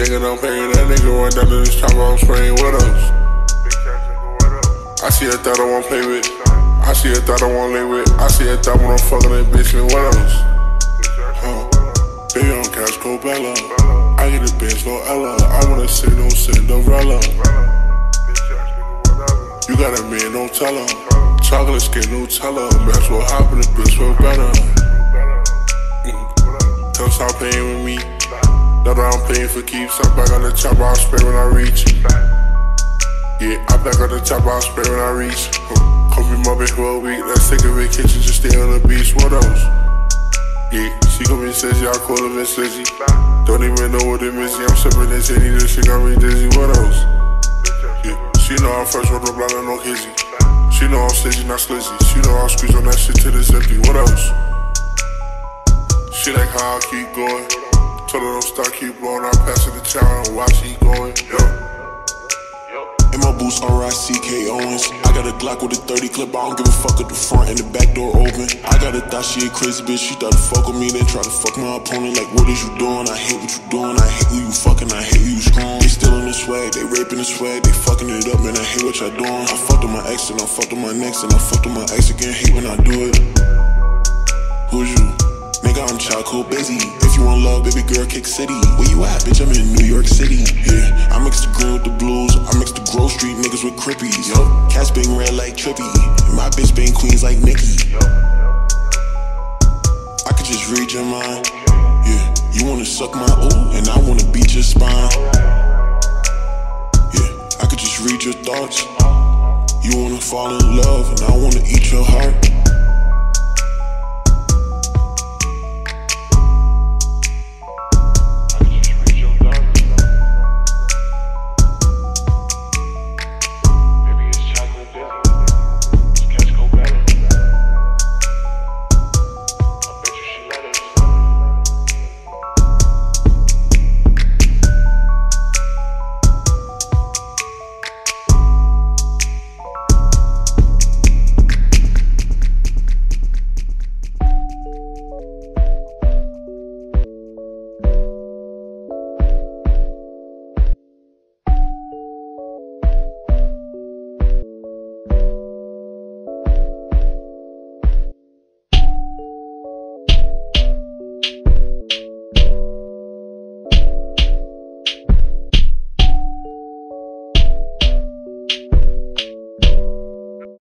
nigga don't pay me, that nigga run down to this chopper, I'm spraying widows. I see a thought I won't play with. I see a thought I won't lay with. I see a thought when I'm fucking that bitch in widows. Baby on Cash Cobella. I get a bitch, no Ella. I wanna say no Cinderella. You got a man, don't tell her. Chocolate skin, Nutella. Match will hop in the bitch, feel better. Don't stop playing with me. Now that I'm playing for keeps, I'm back on the chopper, I'll spray when I reach. Yeah, I'm back on the chopper, I'll spray when I reach. Come be my bitch for a week, let's take a vacation, just stay on the beach, what else? Yeah, she gon' be slizzy, I call her Miss Slizzy. Don't even know what it is, I'm sipping this Henny, this shit got me dizzy, what else? Yeah, she know I'm fresh with the blood and no kizzy. She know I'm slizzy, not slizzy. She know I'll squeeze on that shit till it's empty, what else? She like how I keep going. Told her don't stop, keep blowing. I pass it the child and watch he going, yo. In my boots, R.I.C.K. Owens. I got a Glock with a 30 clip, I don't give a fuck if the front and the back door open. I got a thought she a crazy bitch, she thought to fuck with me, then try to fuck my opponent. Like, what is you doing? I hate what you doing, I hate who you fucking, I hate who you screwing. They stealing the swag, they raping the swag, they fucking it up, man, I hate what y'all doing. I fucked with my ex and I fucked with my next, and I fucked with my ex again, hate when I do it. Who's you? Nigga, I'm Chaco busy. If you want love, baby girl, kick city. Where you at, bitch? I'm in New York City. Yeah, I mix the green with the blues. I mix the Grove Street niggas with crippies. Yo, cats bang red like Trippy. And my bitch bang queens like Nicki. I could just read your mind. Yeah, you wanna suck my ooh, and I wanna beat your spine. Yeah, I could just read your thoughts. You wanna fall in love, and I wanna eat your heart.